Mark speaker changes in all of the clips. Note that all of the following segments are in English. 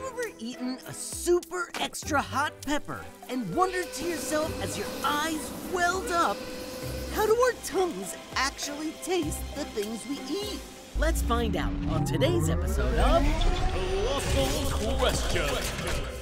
Speaker 1: you ever eaten a super extra hot pepper and wondered to yourself as your eyes welled up, how do our tongues actually taste the things we eat? Let's find out on today's episode of
Speaker 2: Colossal Questions.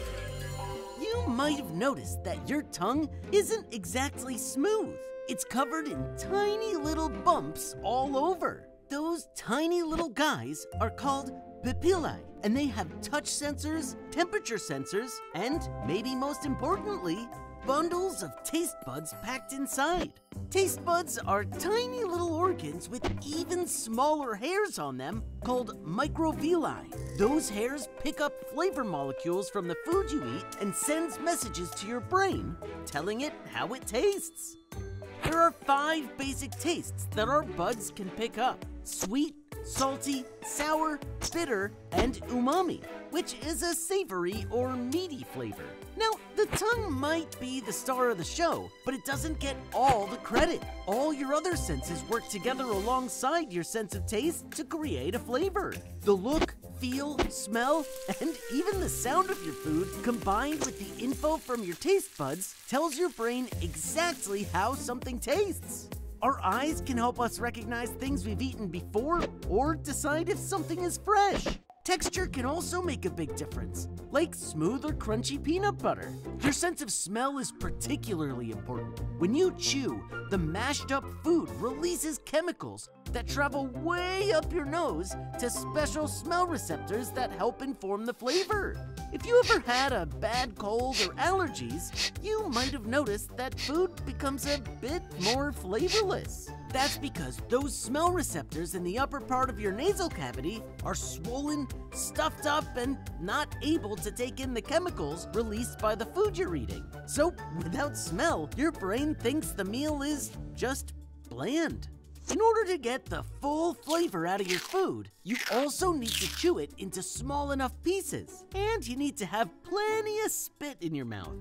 Speaker 1: You might have noticed that your tongue isn't exactly smooth. It's covered in tiny little bumps all over. Those tiny little guys are called papillae, and they have touch sensors, temperature sensors, and maybe most importantly, bundles of taste buds packed inside. Taste buds are tiny little organs with even smaller hairs on them called microvilli. Those hairs pick up flavor molecules from the food you eat and sends messages to your brain, telling it how it tastes. There are 5 basic tastes that our buds can pick up: sweet, salty, sour, bitter, and umami, which is a savory or meaty flavor. Now, the tongue might be the star of the show, but it doesn't get all the credit. All your other senses work together alongside your sense of taste to create a flavor. The look, feel, smell, and even the sound of your food, combined with the info from your taste buds, tells your brain exactly how something tastes. Our eyes can help us recognize things we've eaten before or decide if something is fresh. Texture can also make a big difference, like smooth or crunchy peanut butter. Your sense of smell is particularly important. When you chew, the mashed up food releases chemicals that travel way up your nose to special smell receptors that help inform the flavor. If you ever had a bad cold or allergies, you might have noticed that food becomes a bit more flavorless. That's because those smell receptors in the upper part of your nasal cavity are swollen, stuffed up, and not able to take in the chemicals released by the food you're eating. So, without smell, your brain thinks the meal is just bland. In order to get the full flavor out of your food, you also need to chew it into small enough pieces, and you need to have plenty of spit in your mouth.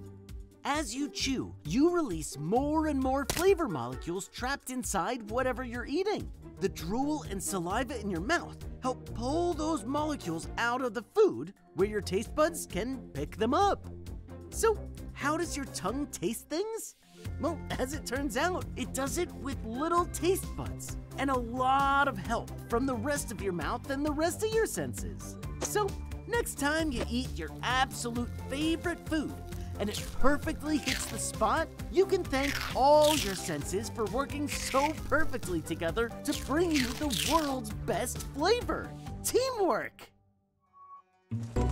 Speaker 1: As you chew, you release more and more flavor molecules trapped inside whatever you're eating. The drool and saliva in your mouth help pull those molecules out of the food where your taste buds can pick them up. So, how does your tongue taste things? Well, as it turns out, it does it with little taste buds and a lot of help from the rest of your mouth and the rest of your senses. So, next time you eat your absolute favorite food and it perfectly hits the spot, you can thank all your senses for working so perfectly together to bring you the world's best flavor. Teamwork!